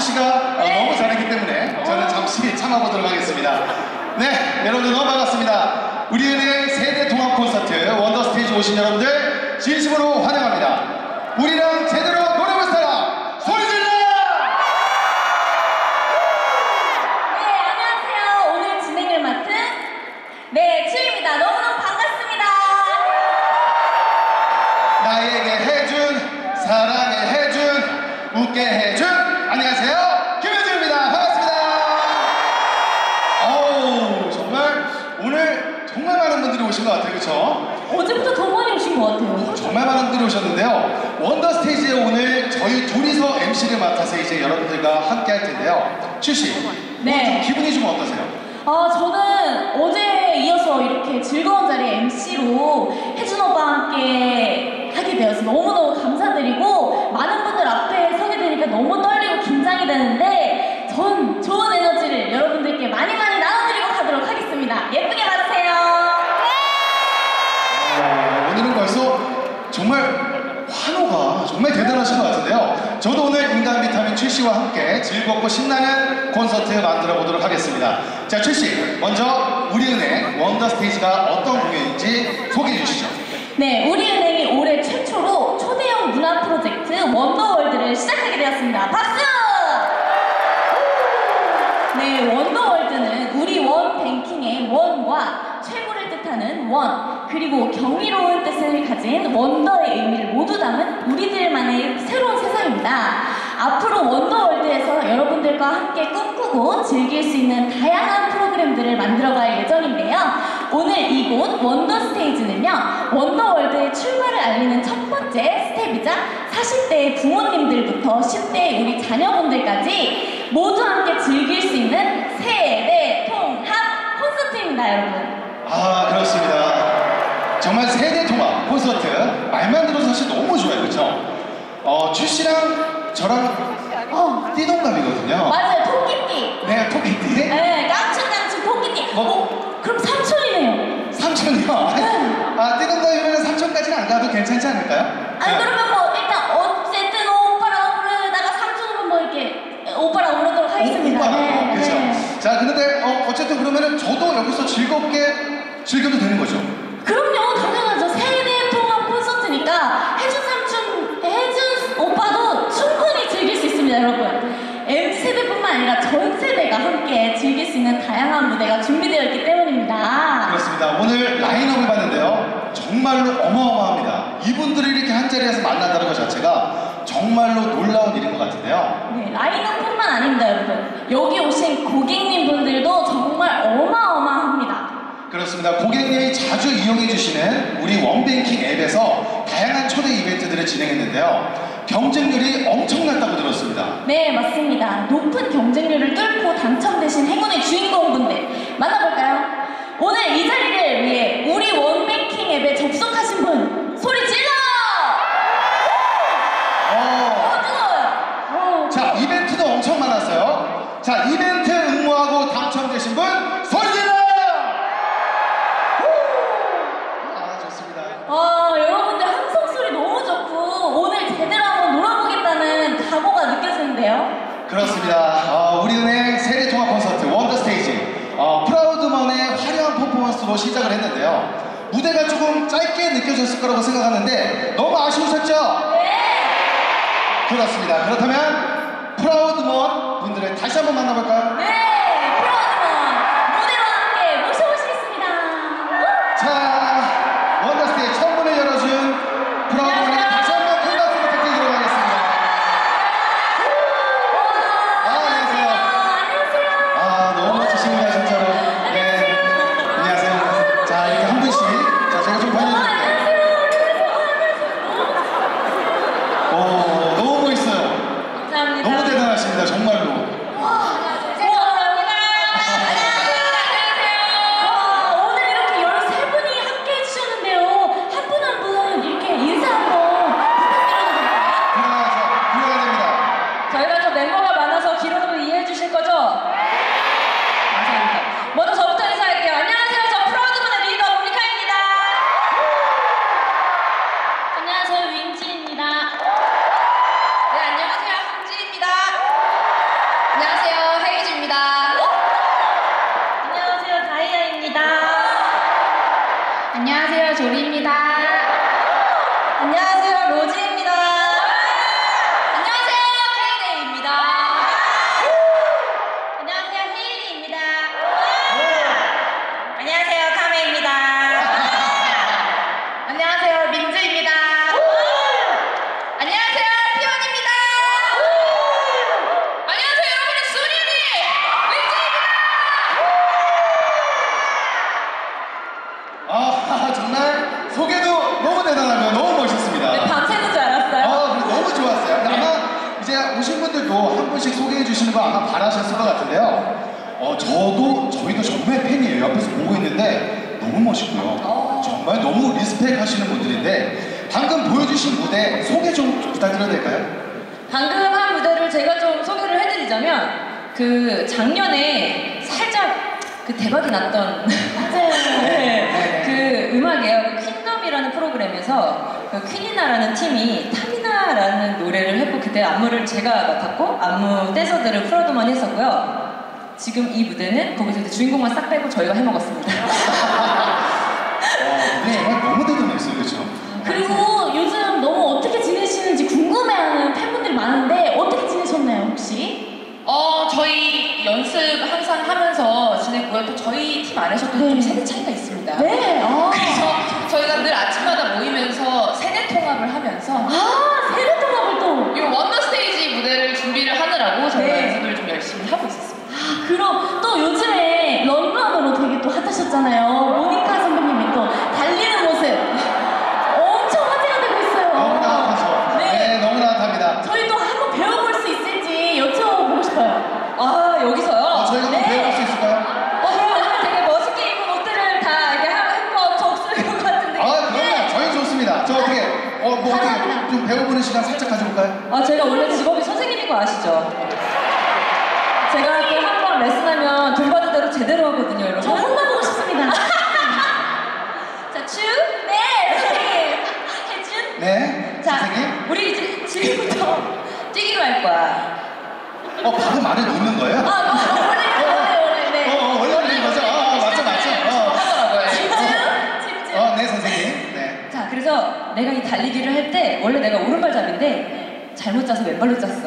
추씨가 너무 잘했기 때문에 저는 잠시 참아보도록 하겠습니다. 네, 여러분들 너무 반갑습니다. 우리은행 세대 통합 콘서트 원더스테이지 오신 여러분들 진심으로 환영합니다. 우리랑 제대로 노래 부를 사람 소리 질러! 네, 안녕하세요. 오늘 진행을 맡은 추입니다. 너무너무 반갑습니다. 나에게 해준, 사랑을 해준, 웃게 해준, 안녕하세요, 김혜준입니다. 반갑습니다. 어우, 정말 오늘 정말 많은 분들이 오신 것 같아요, 그렇죠? 어제부터 더 많이 오신 것 같아요. 정말 많은 분들이 오셨는데요. 원더스테이지에 오늘 저희 둘이서 MC를 맡아서 이제 여러분들과 함께 할 텐데요. 추씨, 네. 기분이 좀 어떠세요? 저는 어제에 이어서 이렇게 즐거운 자리에 MC로 혜준 오빠와 함께 하게 되어서 너무너무 감사드리고 많은 분들 앞에 서게 되니까 너무 떨리고 긴장이 되는데 전 좋은 에너지를 여러분들께 많이 나눠드리고 가도록 하겠습니다. 예쁘게 봐주세요. 오늘은 벌써 정말 환호가 정말 대단하신 것 같은데요. 저도 오늘 인간 비타민 출시와 함께 즐겁고 신나는 콘서트 만들어 보도록 하겠습니다. 자, 출시 먼저 우리은행 원더스테이지가 어떤 공연인지 소개해 주시죠. 네, 우리은행이 올해 최초로 초대형 문화 프로젝트 원더월드를 시작하게 되었습니다. 박수! 네, 원더월드는 우리 원뱅킹의 원과 최고를 뜻하는 원, 그리고 경이로운 뜻을 가진 원더의 의미를 모두 담은 우리들만의 새로운 세상입니다. 앞으로 원더월드에서 여러분들과 함께 꿈꾸고 즐길 수 있는 다양한 프로그램들을 만들어갈 예정인데요. 오늘 이곳 원더스테이지는요, 원더월드의 출발을 알리는 첫 번째 스텝이자 40대의 부모님들부터 10대의 우리 자녀분들까지 모두 함께 즐길 수 있는 세대 통합 콘서트입니다, 여러분. 아, 그렇습니다. 정말 세대 통합 콘서트, 말만 들어도 사실 너무 좋아요, 그렇죠? 출시랑 저랑 띠동갑이거든요. 맞아요, 토끼띠. 네, 토끼띠. 네, 깡충깡충 토끼띠. 그럼 삼촌이네요. 삼촌이요? 네. 띠동갑이면 삼촌까지는 안 가도 괜찮지 않을까요? 아니, 그러면 뭐 일단 어쨌든 오빠라고 부르다가 삼촌으로 뭐 이렇게 오빠라고 부르도록 하겠습니다. 오빠, 네, 그렇죠. 네. 자, 근데 어쨌든 그러면은 저도 여기서 즐겁게 즐겨도 되는 거죠? 그럼요, 당연하죠. 세대 통합 콘서트니까 혜준 삼촌, 혜준 오빠도 충분히 즐길 수 있습니다, 여러분. M세대뿐만 아니라 전 세대가 함께 즐길 수 있는 다양한 무대가 준비되어 있기 때문입니다. 그렇습니다. 오늘 라인업을 봤는데요. 정말로 어마어마합니다. 이분들을 이렇게 한자리에서 만난다는 것 자체가 정말로 놀라운 일인 것 같은데요. 네, 라인업뿐만 아닙니다, 여러분. 여기 오신 고객님 분들도 정말 어마어마합니다. 그렇습니다. 고객님이 자주 이용해 주시는 우리 원뱅킹 앱에서 다양한 초대 이벤트들을 진행했는데요. 경쟁률이 엄청났다고 들었습니다. 네, 맞습니다. 높은 경쟁률을 뚫고 당첨되신 행운의 주인공분들 만나볼까요? 오늘 이 자리를 위해 우리 원뱅킹 앱에 접속하신 분 소리 질러! 뜨거워요. 자, 이벤트도 엄청 많았어요. 자, 이벤트 응모하고 당첨되신 분 소리 질러! 좋습니다. 여러분들 함성 소리 너무 좋고 오늘 제대로 한번 놀아보겠다는 각오가 느껴지는데요. 그렇습니다. 우리은행 세대 통합 콘서트 원더스테이지 프라우드먼의 화려한 퍼포먼스로 시작을 했는데요. 무대가 조금 짧게 느껴졌을 거라고 생각하는데 너무 아쉬우셨죠? 네! 그렇습니다. 그렇다면 프라우드먼 분들을 다시 한번 만나볼까요? 네! 프라우드먼 무대로 함께 모셔보시겠습니다. 자, 원더스테이지 첫 문을 열어준 프라우드먼에 다시 한번 큰 박수 부탁드리도록 하겠습니다. 안녕하세요. 안녕하세요. 너무 멋지십니다, 진짜로. 네. 안녕하세요. 자, 이렇게 한 분씩. 자, 제가 좀 보여드릴게요. 너무 멋있어요. 감사합니다. 너무 대단하십니다, 정말로. 오늘 이렇게 13분이 함께 해주셨는데요. 한 분 한 분 이렇게 인사 한번 부탁드려도 될까요? 불러야 됩니다. 저희가 좀 멤버가 많아서 길어도 이해해 주실 거죠? 감사합니다. 먼저 저부터 인사할게요. 안녕하세요. 저 프라우드먼의 리더 모니카입니다. 안녕하세요. 윈지입니다. 네, 안녕하세요. 황지입니다. 저희도 정말 팬이에요. 옆에서 보고 있는데 너무 멋있고요. 정말 너무 리스펙 하시는 분들인데 방금 보여주신 무대 소개 좀 부탁드려도 될까요? 방금 한 무대를 제가 좀 소개를 해드리자면 그 작년에 살짝 그 대박이 났던 맞아요. 그 음악이에요. 퀸덤이라는 프로그램에서 그 퀸이나라는 팀이 타미나라는 노래를 했고 그때 안무를 제가 맡았고 안무 댄서들을 풀어도만 했었고요. 지금 이 무대는 거기서 이제 주인공만 싹 빼고 저희가 해먹었습니다. 정말 너무 대단했어요, 그렇죠? 그리고 요즘 너무 어떻게 지내시는지 궁금해하는 팬분들이 많은데 어떻게 지내셨나요 혹시? 저희 연습 항상 하면서 지냈고요. 또 저희 팀 안에서도 좀 세대 차이가 있습니다. 네. 그래서 저희가 늘 아침마다 모이면서 세대 통합을 하면서 세대 통합을 또. 이 원더 스테이지 무대를 준비를 하느라고 저희가 네. 연습을 좀 열심히 하고 있었습니다. 그럼 또 요즘에 런런으로 되게 또 핫하셨잖아요. 모니카 선배님의 또 달리는 모습 엄청 화제가 되고 있어요. 너무나 핫하죠. 네, 너무나 핫합니다. 저희 또 한번 배워볼 수 있을지 여쭤보고 싶어요. 여기서요? 저희가 한번 배워볼 수 있을까요? 그럼 되게 멋있게 입은 옷들을 다 이렇게 한번 적쓸 것 같은데. 그럼요. 저희 좋습니다. 저 어떻게, 어떻게 감사합니다. 좀 배워보는 시간 살짝 가져볼까요? 제가 원래 직업이 선생님인 거 아시죠? 제가 또 한 번 레슨하면 돈 받은 대로 제대로 하거든요, 여러분. 저 혼나보고 싶습니다. 자, 춤. 네, 선생님. 해준. 네, 자, 선생님. 우리 이제 지금부터 뛰기로 할 거야. 바로 말을 놓는 거예요? 원래 네. 원래 올린 거죠? 맞죠. 하더라고요. 집중. 네, 선생님. 네. 자, 그래서 내가 이 달리기를 할 때 원래 내가 오른발잡인데 잘못 짜서 왼발로 짰어.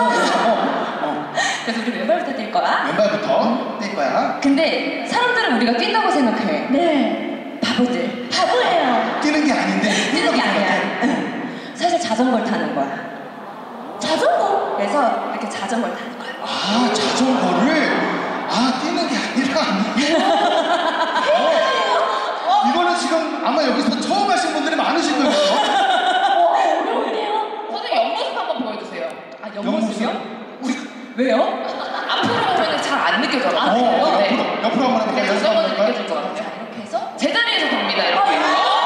그래서 우리 왼발부터 뛸 거야. 왼발부터 뛸 거야. 근데 사람들은 우리가 뛴다고 생각해. 네. 바보들. 바보예요. 뛰는 게 아닌데. 뛰는 게 아니야. 사실 자전거를 타는 거야. 자전거. 그래서 이렇게 자전거를 타는 거야. 자전거를 뛰는 게 아니라 이거는 지금 아마 여기서 처음 하신 분들이 많으실 거예요. 어려운데요? 선생님 옆모습 한번 보여주세요. 옆모습이요? 왜요? 앞으로 보면 잘 안 느껴져요. 옆으로 한번 해볼까요? 연습 한번 자전거는 해볼까요? 느껴질 것 같아요. 이렇게 해서 제자리에서 돕니다. 이렇게.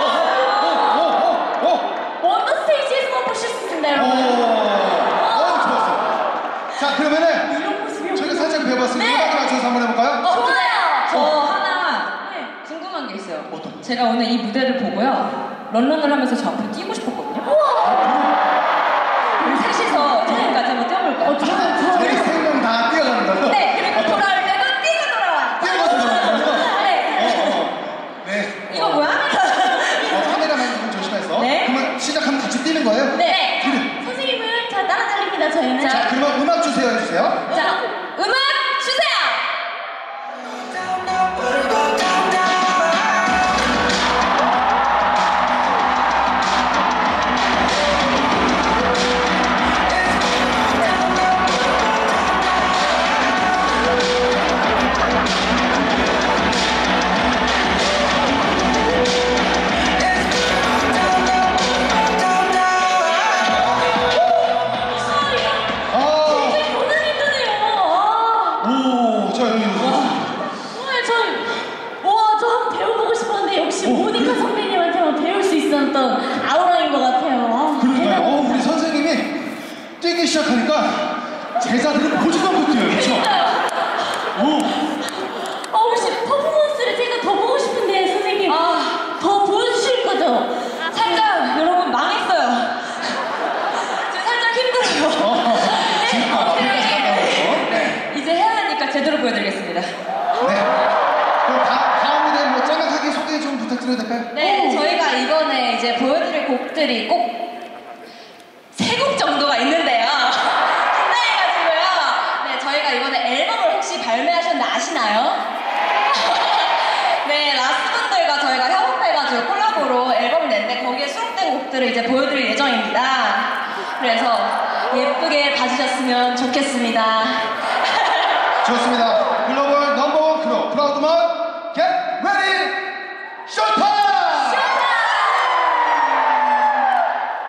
원더 스테이지에서만 보실 수 있습니다, 여러분. 좋았어요. 자, 그러면은 이런 모습이 저희가 살짝 배워봤으니까 네. 음악에 맞춰서 한번 해볼까요? 좋아요. 저 하나 네. 궁금한 게 있어요. 어떤 거? 제가 오늘 이 무대를 보고요. 런런을 하면서 저 앞으로 뛰고 싶었거든요. 우리 셋이서 저기까지 한번 뛰어볼까요? 저희 세 명 다 뛰어가는 걸로. 네, 그리고 돌아올 때도 뛰고 돌아와. 뛰어가서 돌아가는 걸로. 네. 네. 이거 뭐야? 카메라만 좀 조심해서. 네. 그러면 시작하면 같이 뛰는 거예요? 네. 선생님을 자 따라 달립니다, 저희는. 자, 그러면 음악 주세요 해주세요. 자, 음악 주세요. 굉장히 고난 힘드네요. 오, 자 여기. 저 한번 배워보고 싶었는데 역시 모니카 선배님한테만 배울 수 있었던 아우라인 것 같아요. 그러니까요. 우리 선생님이 뛰기 시작하니까 제자들은 보지도 않고 뛰어요. 그렇죠? 혹시 퍼포먼스를 제가 더 보고 싶은데 선생님 더 보여주실 거죠? 살짝 여러분 망했어요. 지금 살짝 힘들어요. 네. 이제 해야 하니까 제대로 보여드리겠습니다. 네. 그럼 다음 무대 뭐 짤막하게 소개 좀 부탁드려도 될까요? 네, 저희가 이번에 이제 보여드릴 곡들이 꼭 3곡 정도가 있는데요. 신나해가지고요. 네, 저희가 이번에 앨범을 혹시 발매하셨는데 아시나요? 네, 라스분들과 저희가 협업해가지고 콜라보로 앨범을 냈는데 거기에 수록된 곡들을 이제 보여드릴 예정입니다. 그래서 예쁘게 봐주셨으면 좋겠습니다. 좋습니다. 글로벌